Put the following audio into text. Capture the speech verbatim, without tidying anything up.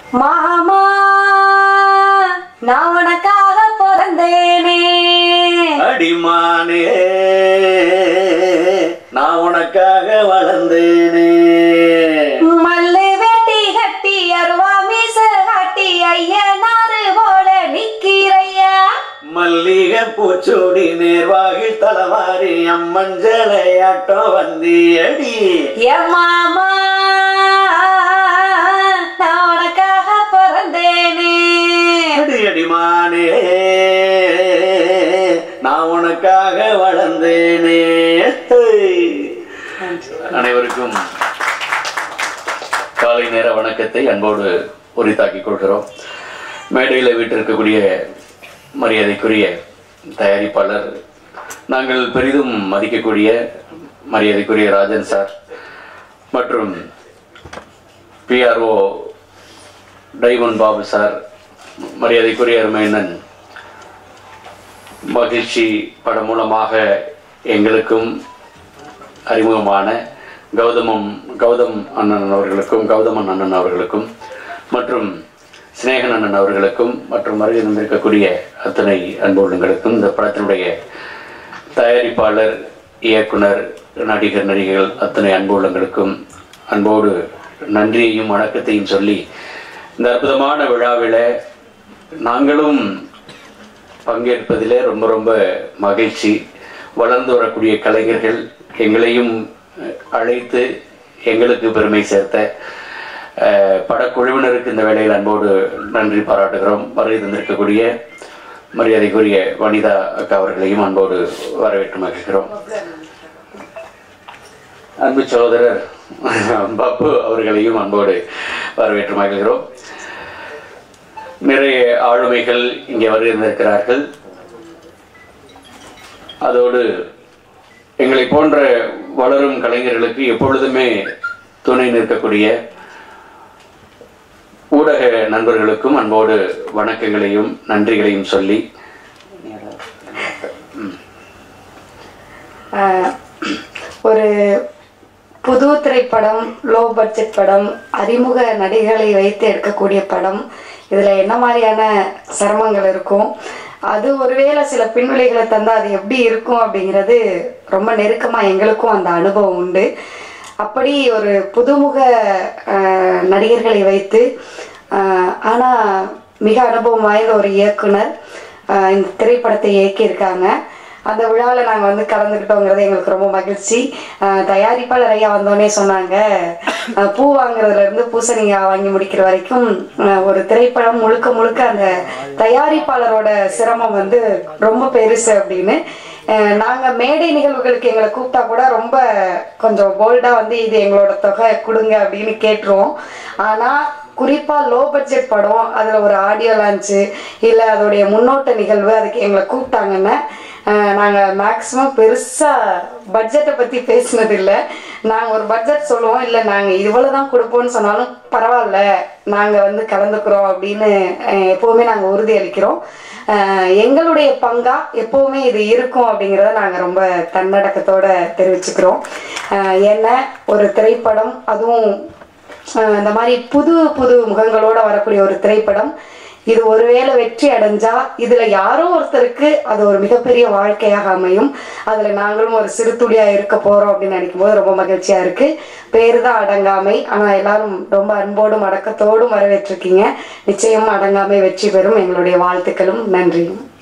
மாமா நான் உனக்காக பிறந்தேனே, அடிமானே நான் உனக்காக வளர்ந்தேனே, மல்லு வெட்டி கட்டி அருவா மீச காட்டி ஐயனாரு போல நிக்கிறையா, மல்லிகை பூச்சூடி நேர்வாகில் தலவாரி அம்மஞ்சளையாட்டம் வந்தியடி. என் மாமா நான் உனக்காக பிறந்தேனே, அடி அடிமானே நான் உனக்காக வளர்ந்தேனே. அனைவருக்கும் காலை நேர வணக்கத்தை அன்போடு உரித்தாக்கிக் கொள்கிறோம். மேடையில் வீட்டிருக்கக்கூடிய மரியாதைக்குரிய தயாரிப்பாளர், நாங்கள் பெரிதும் மதிக்கக்கூடிய மரியாதைக்குரிய ராஜன் சார் மற்றும் பிஆர்ஓ டைமண்ட் பாபு சார், மரியாதைக்குரிய அருமையண்ணன் மகிழ்ச்சி படம் மூலமாக எங்களுக்கும் அறிமுகமான கௌதமம் கௌதம் அண்ணன் அவர்களுக்கும் கௌதமன் அண்ணன் அவர்களுக்கும் மற்றும் சிநேகன் அண்ணன் அவர்களுக்கும் மற்றும் வருகை தந்திருக்கக்கூடிய அத்தனை அன்புகளுக்கும், இந்த படத்தினுடைய தயாரிப்பாளர், இயக்குனர், நடிகர், நடிகைகள் அத்தனை அன்புகளுக்கும் அன்போடு நன்றியையும் வணக்கத்தையும் சொல்லி, இந்த அற்புதமான விழாவில் நாங்களும் பங்கேற்பதிலே ரொம்ப ரொம்ப மகிழ்ச்சி. வளர்ந்து வரக்கூடிய கலைஞர்கள் எங்களையும் அழைத்து எங்களுக்கு பெருமை சேர்த்த படக்குழுவினருக்கு இந்த வேளையில் அன்போடு நன்றி பாராட்டுகிறோம். வருகை தந்திருக்கக்கூடிய மரியாதைக்குரிய வனிதா அக்கா அவர்களையும் அன்போடு வரவேற்று மகிழ்கிறோம். அன்பு சகோதரர் பப்பு அவர்களையும் அன்போடு வரவேற்று மகிழ்கிறோம். நிறைய ஆளுமைகள் இங்கே வருகின்றிருக்கிறார்கள். அதோடு எங்களை போன்ற வளரும் கலைஞர்களுக்கு எப்பொழுதுமே துணை நிற்கக்கூடிய ஊடக நண்பர்களுக்கும் அன்போடு வணக்கங்களையும் நன்றிகளையும் சொல்லி, ஒரு புது திரைப்படம், லோ பட்ஜெட் படம், அறிமுக நடிகர்களை வைத்து எடுக்கக்கூடிய படம், இதில் என்ன மாதிரியான சிரமங்கள் இருக்கும், அது ஒருவேளை சில பின்விளைகளை தந்தால் அது எப்படி இருக்கும் அப்படிங்கிறது ரொம்ப நெருக்கமாக எங்களுக்கும் அந்த அனுபவம் உண்டு. அப்படி ஒரு புதுமுக நடிகர்களை வைத்து ஆனால் மிக அனுபவம் வாய்ந்த ஒரு இயக்குனர் இந்த திரைப்படத்தை இயக்கியிருக்காங்க. அந்த விழாவில் நாங்கள் வந்து கலந்துக்கிட்டோங்கிறது எங்களுக்கு ரொம்ப மகிழ்ச்சி. தயாரிப்பாளர் ஐயா வந்தோடனே சொன்னாங்க, பூ வாங்குறதுலேருந்து பூசணிக்காய் வாங்கி முடிக்கிற வரைக்கும் ஒரு திரைப்படம் முழுக்க முழுக்க அந்த தயாரிப்பாளரோட சிரமம் வந்து ரொம்ப பெருசு அப்படின்னு. நாங்கள் மேடை நிகழ்வுகளுக்கு எங்களை கூப்பிட்டா கூட ரொம்ப கொஞ்சம் போல்டாக வந்து இது எங்களோட தொகை கொடுங்க அப்படின்னு கேட்டுருவோம். ஆனால் குறிப்பாக லோ பட்ஜெட் படம், அதில் ஒரு ஆடியோ லான்ச்சு இல்லை அதோடைய முன்னோட்ட நிகழ்வு, அதுக்கு எங்களை கூப்பிட்டாங்கன்னா நாங்கள் மேக்ஸிமம் பெருசாக பட்ஜெட்டை பற்றி பேசினதில்லை. நாங்கள் ஒரு பட்ஜெட் சொல்லுவோம், இல்லை நாங்கள் இவ்வளோ தான் கொடுப்போம்னு சொன்னாலும் பரவாயில்ல நாங்கள் வந்து கலந்துக்கிறோம் அப்படின்னு எப்போவுமே நாங்கள் உறுதி அளிக்கிறோம். எங்களுடைய பங்காக எப்போவுமே இது இருக்கும் அப்படிங்கிறத நாங்கள் ரொம்ப தன்னடக்கத்தோடு தெரிவிச்சுக்கிறோம். ஏன்னா ஒரு திரைப்படம், அதுவும் இந்த மாதிரி புது புது முகங்களோடு வரக்கூடிய ஒரு திரைப்படம், இது ஒருவேளை வெற்றி அடைஞ்சா இதுல யாரோ ஒருத்தருக்கு அது ஒரு மிகப்பெரிய வாழ்க்கையாக அமையும். அதுல நாங்களும் ஒரு சிறு துளியா இருக்க போறோம் அப்படின்னு நினைக்கும் போது ரொம்ப மகிழ்ச்சியா இருக்கு. பேரு தான் அடங்காமை, ஆனா எல்லாரும் ரொம்ப அன்போடும் அடக்கத்தோடும் வரவேற்றிருக்கீங்க. நிச்சயம் அடங்காமை வெற்றி பெறும். எங்களுடைய வாழ்த்துக்களும் நன்றியும்.